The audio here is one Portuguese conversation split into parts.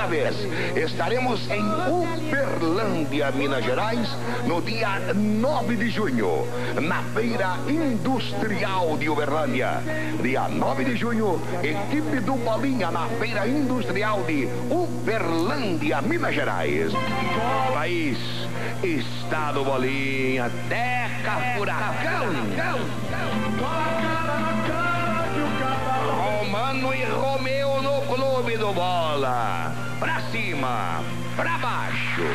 segunda vez. Estaremos em Uberlândia, Minas Gerais, no dia 9 de junho, na Feira Industrial de Uberlândia. Dia 9 de junho, equipe do Bolinha na Feira Industrial de Uberlândia, Minas Gerais. País, Estado Bolinha, Teca Furacão. Romano e Romeu no Clube do Bola. Pra cima, pra baixo.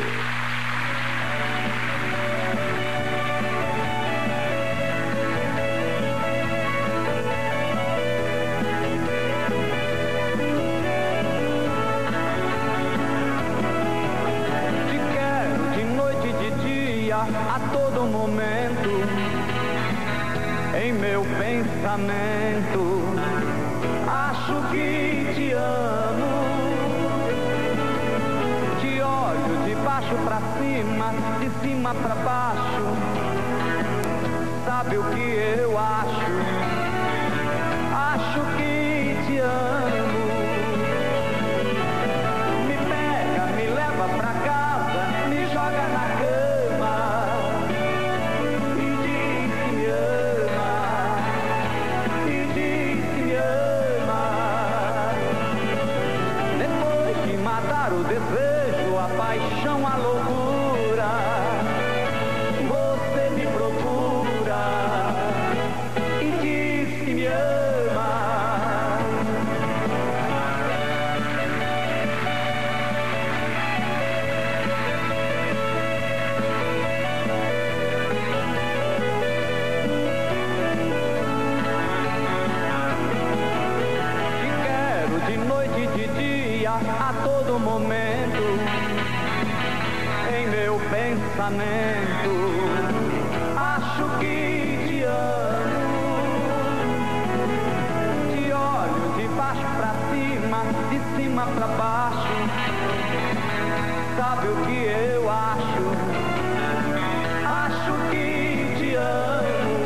A todo momento, em meu pensamento, acho que te amo. Te olho de baixo pra cima, de cima pra baixo. Sabe o que eu acho? Acho que te amo. Me pega, me leva pra casa, me joga na cama. O desejo, a paixão, a loucura, você me procura e diz que me ama. Te quero de noite e de dia, a todo momento, em meu pensamento, acho que te amo. Te olho de baixo pra cima, de cima pra baixo. Sabe o que eu acho? Acho que te amo.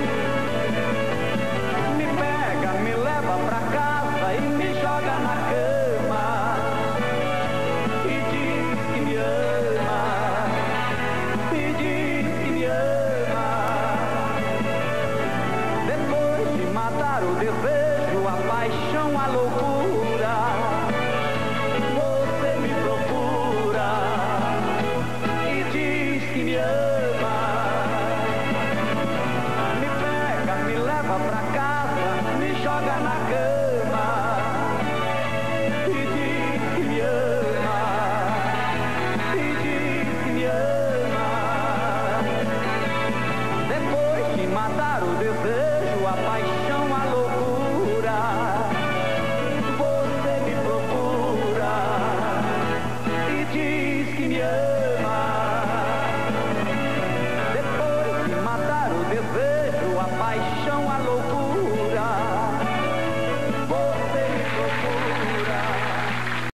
Me pega, me leva pra casa e me joga na cama. O desejo, a paixão, a loucura, você me procura e diz que me ama. Me pega, me leva pra casa, me joga na cama e diz que me ama, e diz que me ama. Depois de matar o desejo, a paixão,